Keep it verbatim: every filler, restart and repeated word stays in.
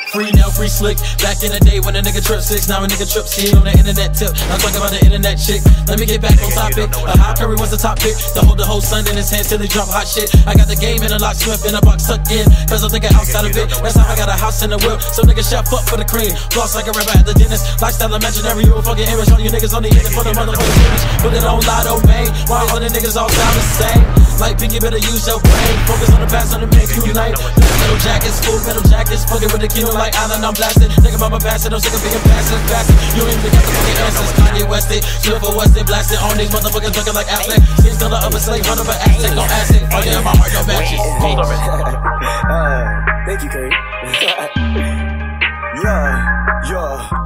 Free now, free slick. Back in the day when a nigga trip six, now a nigga trip C on the internet tip. I'm talking about the internet chick. Let me get back on topic. A high Curry was the top pick. To hold the whole sun in his hand till he drop hot shit. I got the game in a lock, Swift in a box tucked in. Cause I'm thinking outside of it. That's how I got a house in the whip. So niggas chef up for the cream. Floss like a rapper at the dentist. Lifestyle imaginary, you a fucking image. All you niggas on the internet for the motherfucking image. Put it on Lotto, man. Why all the niggas all sound the same? Like Pinky, better use your brain. Focus on the past, on the make you unite. Metal jackets, full metal jackets. Fucking with the kilo like Island, I'm blasted. Think about my bastard, I'm sick of being passive, passive. You ain't even got the fucking answers. Kanye Wested, Silver Wested, blasted on these motherfuckers looking like Affleck. Skin color of a slave, run over Aztec, don't ask it. Oh yeah, my heart don't match it. Hold on. uh, thank you, Curry. yeah, yeah.